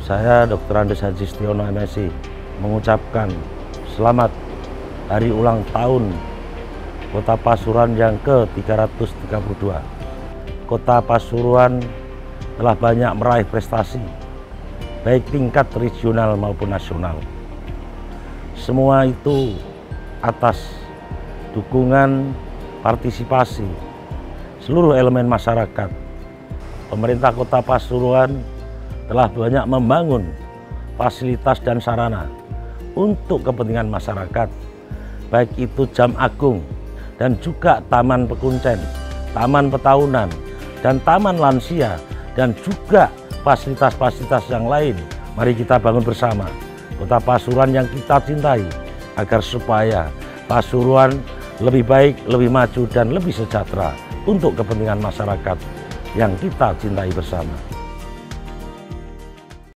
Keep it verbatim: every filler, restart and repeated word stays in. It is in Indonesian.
Saya dokter Andes Haji Setiono M Si mengucapkan selamat hari ulang tahun Kota Pasuruan yang ke tiga ratus tiga puluh dua. Kota Pasuruan telah banyak meraih prestasi, baik tingkat regional maupun nasional. Semua itu atas dukungan partisipasi seluruh elemen masyarakat. Pemerintah Kota Pasuruan telah banyak membangun fasilitas dan sarana untuk kepentingan masyarakat, baik itu Jam Agung dan juga Taman Pekuncen, Taman Petaunan, dan Taman Lansia, dan juga fasilitas-fasilitas yang lain. Mari kita bangun bersama Kota Pasuruan yang kita cintai, agar supaya Pasuruan lebih baik, lebih maju, dan lebih sejahtera untuk kepentingan masyarakat yang kita cintai bersama.